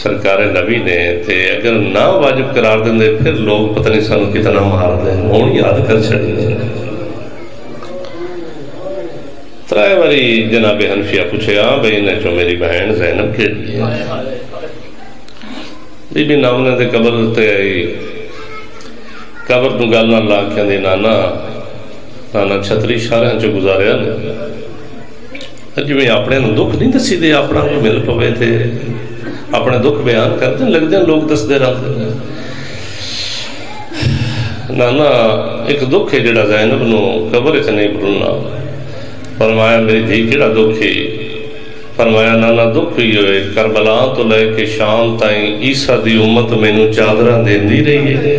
سرکار نبی نے تے اگر نہ واجب قرار دیں دے پھر لوگ پتہ نہیں سانو کتنا مار دیں ہون یاد کر چھڑی ترائے باری جناب حنفیہ پوچھے بھئی نے جو میری بہن زینب کے لیے بی بی نامنے دے قبر تے آئی قبر تو گالنا اللہ کیا دی نانا چھتری شارہاں چو گزاریا جو میں اپنے دکھ نہیں دسی دے اپنا کو مل پوے تھے اپنے دکھ بیان کرتے لگ دیں لوگ دس دے رہا تھے نانا ایک دکھ ہے جڑا زینب نو قبر سے نہیں بھولنا فرمایا میری دھی کیڑا دکھ ہے فرمایا نانا دکھ ہی ہوئے کربلا تو لے کے شام تائیں عیسیٰ دی امت میں نو چادرہ دین دی رہی ہے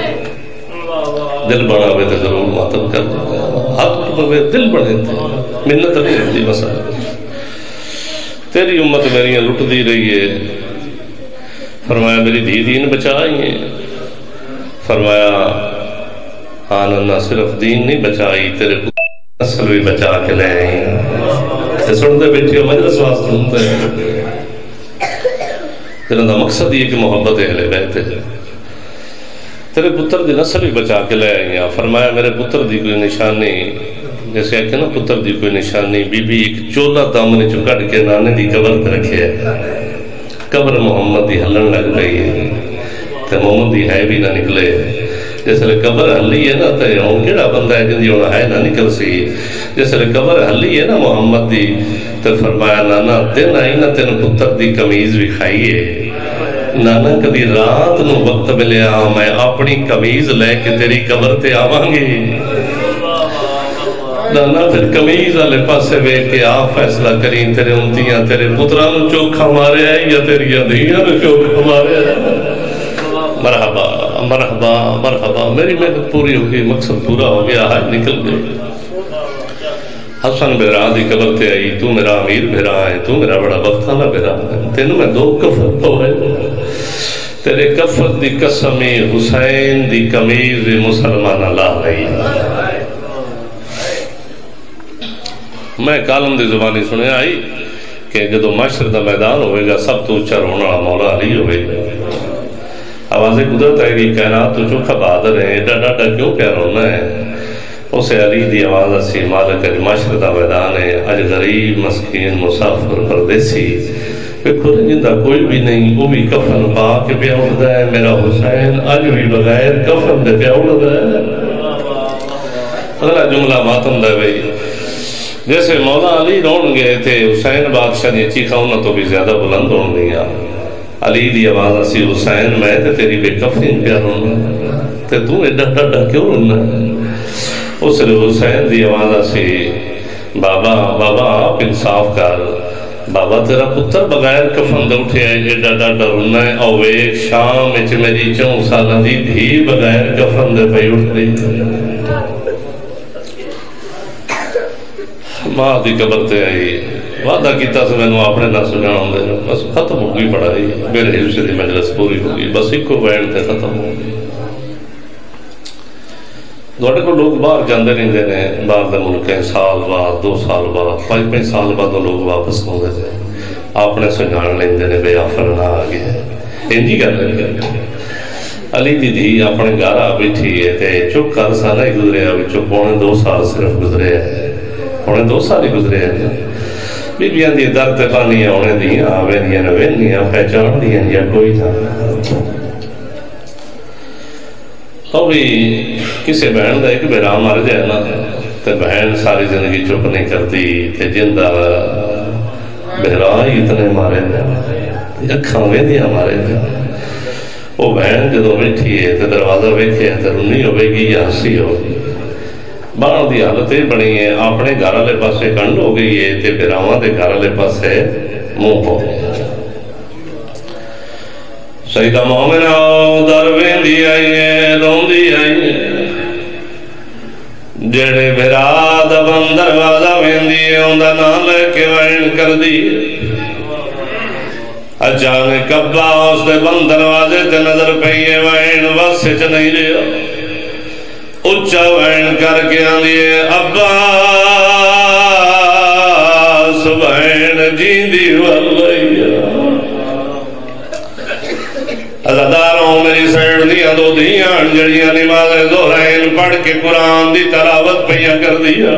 دل بڑا ہوئے تھے ضرور ماتم کر دیں ہاتھ ہوئے دل بڑھے تھے منت نہیں ہوتی مسئلہ تیری امت میری لٹ دی رہی ہے فرمایا میری دھی دین بچائی ہیں فرمایا ہاں نہ صرف دین نہیں بچائی تیرے نسل بھی بچا کے لے آئی سنتے بیٹھے مجلس واسطے سنتے تیرا دا مقصد یہ کہ محبت اہل بیت ہے تیرے پتر دی نسل بھی بچا کے لے آئی ہیں فرمایا میرے پتر دی کوئی نشانی جیسے کہ نا پتر دی کوئی نشانی بی بی ایک چولا دامنے چو کٹ کے نانے دی قبر تے رکھے ہے قبر محمد دی ہلن لگ رہی ہے تے محمد دی ہے بھی نہ نکلے جیسے قبر ہلی ہے نا تے ہوں کیڑا بندہ ہے جن دی ہونا ہے نہ نکل سی جیسے قبر ہلی ہے نا محمد دی تے فرمایا نانا دن آئی نا تین پتر دی کمیز بھی کھائیے نانا کبھی رات نو وقت ملیا میں اپنی کمیز لے کے تیری قبر تے آوانگی نانا پھر کمیز والے پاسے وے کے آپ فیصلہ کریں تیرے انتیاں تیرے پتران چوکھا مارے ہیں یا تیری ادھیاں چوکھا مارے ہیں مرحبا مرحبا مرحبا میری محنت پوری ہو گئی مقصد پورا ہو گیا آج نکل گئے حسن بھیرا دی قبر تے آئی تو میرا امیر بھیرا ہے تو میرا بڑا بختانہ بھیرا ہے تینوں میں دو کفر تو ہے تیرے کفر دی قسمی حسین دی کمیز مسلمان لا رہی میں کالم دی زبانی سنے آئی کہ جدو معاشر دا میدان ہوئے گا سب تو اچھا رونا مولا علی ہوئے گا آوازیں قدرت آئے گی کائنات تو چوکھا بہادر ہے ایڈا ڈاڈا کیوں کیا رونا ہے اسے علی دی آواز اسی مالک اج معاشر دا میدان ہے اج غریب مسکین مسافر پردیسی پہ کھولے جندہ کوئی بھی نہیں وہ بھی کفن پا کے پہ اڑدا ہے میرا حسین اج بھی بغیر کفن دے پہ اڑدا ہے اگلا جملہ ماتم دے بھئی جیسے مولا علی رون گئے تھے حسین بادشاہ نے چیخا انہوں تو بھی زیادہ بلند رون دیا علی دی آواز اسی حسین میں تے تیری بے کفن پیا رونا تے تو ایڈا ڈاڈا کیوں رونا اس نے حسین دی آواز اسی بابا بابا آپ انصاف کر بابا تیرا پتر بغیر کفن دے اٹھے ایڈا ڈاڈا رونا ہے او ایک شام اچ میری 4 سالہ دی دھی بغیر کفن دے پہ اٹھ رہی ماں دی قبر تے آئی وعدہ کیتا سے میں نے اپنے نہ سجانا ہوں دے بس ختم ہو گئی پڑھائی میرے حصے دی مجلس پوری ہو گئی بس ایک کو بینڈ تے ختم ہو گئی دوڑے کو لوگ باہر جاندے نہیں دینے باہر دے ملکیں سال بعد 2 سال بعد 5 سال بعد لوگ واپس ہوں دے دے آپ نے سجان لیں دینے بے آفر نہ آگے انجی کر لیں علی دی دی اپنے گارہ بیٹھی ہے تے چک کر سالہ ہی گزرے ابھی چک 2 سال صرف گزرے ہیں 2 سال ہی گزرے ہیں بی بیاں دی درد پانیاں ہونے دیاں وینیاں نوینیاں پہچان دیاں یا کوئی تھا بھی کسی بہن دا ایک بیرا مر جائے نا تو بہن ساری زندگی چپ نہیں کرتی تے جندہ بہرا ہی اتنے مارے دے اکھاں ویندیاں مارے دے وہ بہن جدو بیٹھی ہے تے دروازہ ویکھے تے رونی ہوئے گی یا ہنسی ہوگی باہر دی حالت یہ بنی ہے اپنے گھر والے پاسے کنڈ ہو گئی ہے تے براواں دے گھر والے پاسے منہ ہو گئی سیدہ مومنہ در ویندی آئی ہے روندی آئی ہے جڑے برا دا بند دروازہ ویندی ہے اوندا نام لے کے وین کر دی اچانک ابا اس دے بند دروازے تے نظر پئی ہے وین بس چ نہیں رہا اچھا وین کر کے آندی ہے ابا سبحان جیندی واللہ دیاں دو دیاں جڑیاں نماز ظہرین پڑھ کے قرآن دی تلاوت پہیاں کر دیا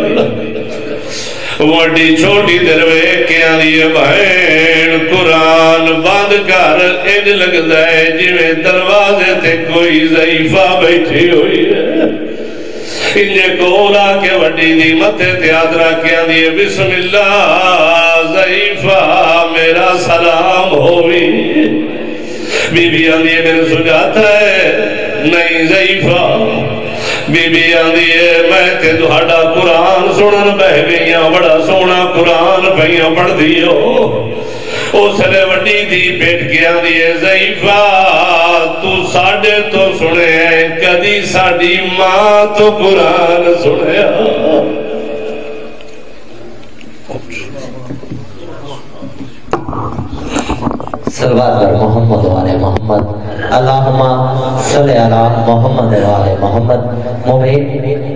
وڈی چھوٹی دروے کیا دیئے بہن قرآن بند کر انج لگ دائے جویں دروازے تے کوئی ضعیفہ بیٹھی ہوئی ہے انجے کولا کے وڈی دی متے تیادرہ کیا دیئے بسم اللہ ضعیفہ میرا سلام ہوئی بی بی آندیے میں سجاتا ہے نہیں ضعیفہ بی بی آندیے میں تے دوہاڑا قرآن سنن بہ گئیاں بڑا سونا قرآن پہیاں پڑھ دیو اس نے وڈی دی پیٹ کیا دیئے ضعیفہ تو ساڑھے تو سنے کدی ساڑھی ماں تو قرآن سنے صلوات بر محمد و آل محمد اللہم صلی علی محمد و آل محمد